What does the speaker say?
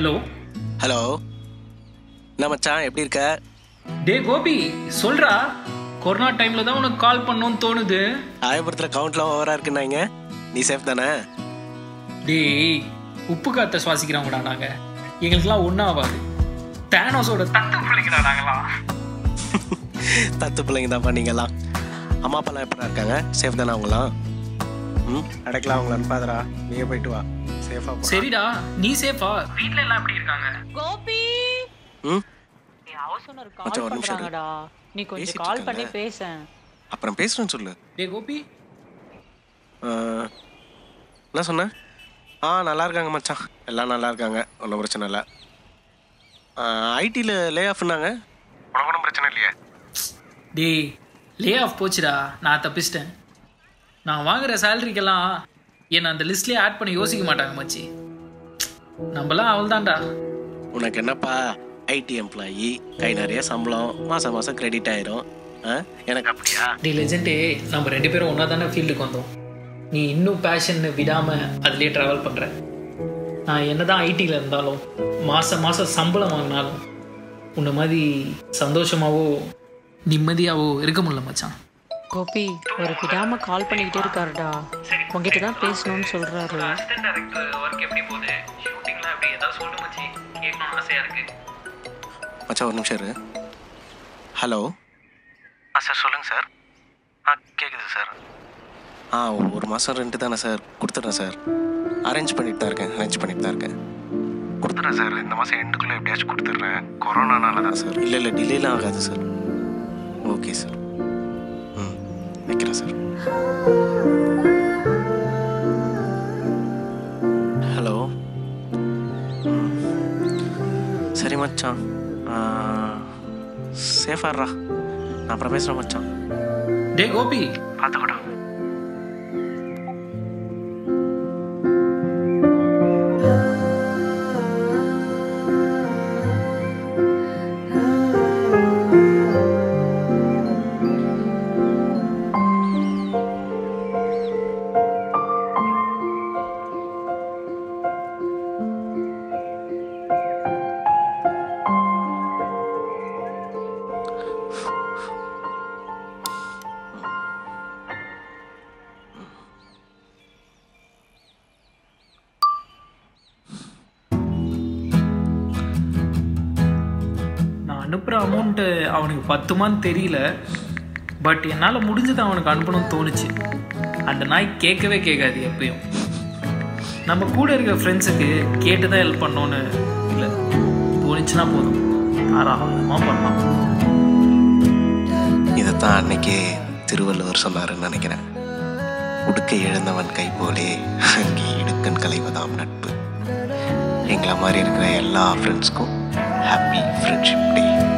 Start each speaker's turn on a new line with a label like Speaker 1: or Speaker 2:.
Speaker 1: Hello
Speaker 2: hello, என்ன மச்சான் எப்படி இருக்க?
Speaker 1: டே கோபி சொல்றா. கொரோனா டைம்ல தான் உனக்கு கால் பண்ணணும்னு தோணுது.
Speaker 2: ஆயபுரத்தில் கவுண்ட்லாம் ஓவரா இருக்குன்னாங்க. நீ சேஃப் தானே?
Speaker 1: டேய் உப்பு காத்த சுவாசிக்கிறவங்கடா நாங்க. எங்களுக்குலாம் ஒன்றும் ஆகாது. தேனோஸோட தத்து பிள்ளைங்கடா நாங்களாம்.
Speaker 2: தத்து பிள்ளைங்க தான் பண்ணீங்கலாம். அம்மா அப்பாலாம் எப்படா இருக்காங்க? சேஃப் தானே அவங்களாம்? அடைக்கலாம் அவங்கள அனுப்பாதரா. நீயே போயிட்டு வா. சேஃபா போ.
Speaker 1: சரிடா, நீ சேஃபா? வீட்ல எல்லாம் எப்படி இருக்காங்க?
Speaker 3: கோபி நீ அவசரம் கால் பண்றாங்கடா. நீ கொஞ்சம் கால் பண்ணி பேசேன்.
Speaker 2: அப்புறம் பேசுறேன்னு சொல்லு.
Speaker 1: டே கோபி
Speaker 2: என்ன சொன்ன? நல்லா இருக்காங்க மச்சான், எல்லாம் நல்லா இருக்காங்க, ஒன்றும் பிரச்சனை இல்லை. ஐடியில் லே ஆஃப்னாங்க. உனக்கு ஒன்றும் பிரச்சனை இல்லையே?
Speaker 1: டேய் லே ஆஃப் போச்சுடா, நான் தப்பிச்சிட்டேன். நான் வாங்குற சேலரிக்கெல்லாம் என்னை அந்த லிஸ்ட்லேயே ஆட் பண்ணி யோசிக்க மாட்டாங்க மச்சி. நம்மளாம் அவள் தான்டா.
Speaker 2: உனக்கு என்னப்பா, ஐடி எம்ப்ளாயி, கை நிறைய சம்பளம், மாதம் மாதம் கிரெடிட் ஆயிரும். எனக்கு அப்படியா?
Speaker 1: டே லெஜெண்டே, நம்ம 2 பேரும் ஒன்றா தானே ஃபீல்டுக்கு வந்தோம். நீ இன்னும் பேஷன் விடாமல் அதுலேயே ட்ராவல் பண்ணுற. நான் என்ன தான் ஐடியில் இருந்தாலும் மாதம் மாதம் சம்பளம் வாங்கினாலும் உன்னை மாதிரி சந்தோஷமாவோ நிம்மதியாவோ இருக்க முடியல மச்சான்.
Speaker 3: கோபி ஒரு விடாம கால் பண்ணிக்கிட்டே இருக்காருடா. உங்ககிட்ட தான் பேசணும்னு சொல்றாரு.
Speaker 1: அசிஸ்டன்ட் டைரக்டர் வர்க் எப்படி போகுது? ஷூட்டிங்லாம் எப்படி? ஏதாவது சொல்லு மச்சி, கேட்கணும்னு ஆசையாக இருக்கு.
Speaker 2: மச்சான் ஒரு நிமிஷம் இரு. ஹலோ
Speaker 4: சார் சொல்லுங்கள் சார். கேட்குது சார்.
Speaker 2: ஒரு மாதம் ரெண்ட் தானே சார், கொடுத்துட்றேன் சார். அரேஞ்ச் பண்ணிட்டு தான் இருக்கேன்.
Speaker 4: கொடுத்துட்றேன் சார். இந்த மாதம் எண்டுக்குள்ளே எப்படியாச்சும் கொடுத்துட்றேன். கொரோனானால தான் சார்.
Speaker 2: இல்லை டிலேலாம் ஆகாது சார். Okay sir. வைக்கிறேன் சார். ஹலோ. சரி மச்சான், சேஃபாடுறா. நான் அப்புறம் பேசுகிறேன் மச்சான்.
Speaker 1: டே கோபி
Speaker 4: பார்த்துக்கூடா.
Speaker 1: அனுப்புகிற அமௌண்ட்டு அவனுக்கு 10 மந்த் தெரியல. பட் என்னால் முடிஞ்சது அவனுக்கு அனுப்பணும்னு தோணுச்சு. அந்த நாய் கேட்கவே கேட்காது எப்பயும். நம்ம கூட இருக்கிற ஃப்ரெண்ட்ஸுக்கு கேட்டு தான் ஹெல்ப் பண்ணோன்னு இல்லை, தோணுச்சுன்னா போதும், தாராளமாக பண்ணலாம்.
Speaker 2: இதைத்தான் அன்னைக்கே திருவள்ளுவர் சொன்னாருன்னு நினைக்கிறேன். உடுக்கை இழந்தவன் கை போலே அங்கே இடுக்கன் களைவதாம் நட்பு. எங்களை மாதிரி இருக்கிற எல்லா ஃப்ரெண்ட்ஸ்க்கும் ஹாப்பி ஃப்ரெண்ட்ஷிப் டே.